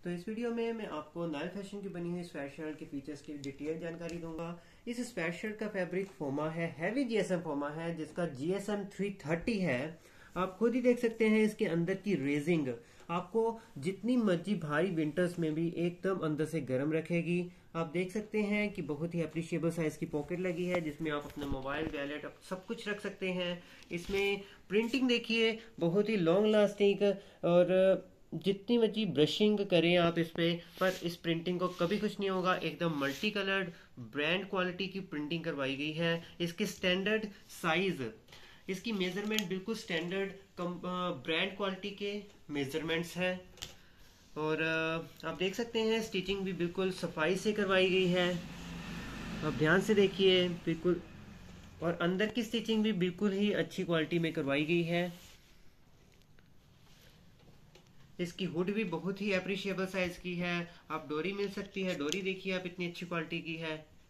तो इस वीडियो में मैं आपको नायल फैशन की बनी हुई स्वेट शर्ट के फीचर्स की डिटेल जानकारी दूंगा। इस स्वेट शर्ट का फैब्रिक फोमा है, हैवी जीएसएम फोमा है, जिसका जीएसएम 330 है। आप खुद ही देख सकते हैं इसके अंदर की रेजिंग आपको जितनी मर्जी भारी विंटर्स में भी एकदम अंदर से गर्म रखेगी। आप देख सकते हैं कि बहुत ही अप्रिशिएबल साइज की पॉकेट लगी है, जिसमें आप अपना मोबाइल, वैलेट सब कुछ रख सकते हैं। इसमें प्रिंटिंग देखिए, बहुत ही लॉन्ग लास्टिंग, और जितनी मर्जी ब्रशिंग करें आप इस पे, पर इस प्रिंटिंग को कभी कुछ नहीं होगा। एकदम मल्टी कलर्ड ब्रांड क्वालिटी की प्रिंटिंग करवाई गई है। इसके स्टैंडर्ड साइज, इसकी मेजरमेंट बिल्कुल स्टैंडर्ड ब्रांड क्वालिटी के मेजरमेंट्स हैं। और आप देख सकते हैं स्टिचिंग भी बिल्कुल सफाई से करवाई गई है। आप ध्यान से देखिए बिल्कुल, और अंदर की स्टिचिंग भी बिल्कुल ही अच्छी क्वालिटी में करवाई गई है। इसकी हुड भी बहुत ही अप्रिशिएबल साइज की है। आप डोरी मिल सकती है, डोरी देखिए आप, इतनी अच्छी क्वालिटी की है।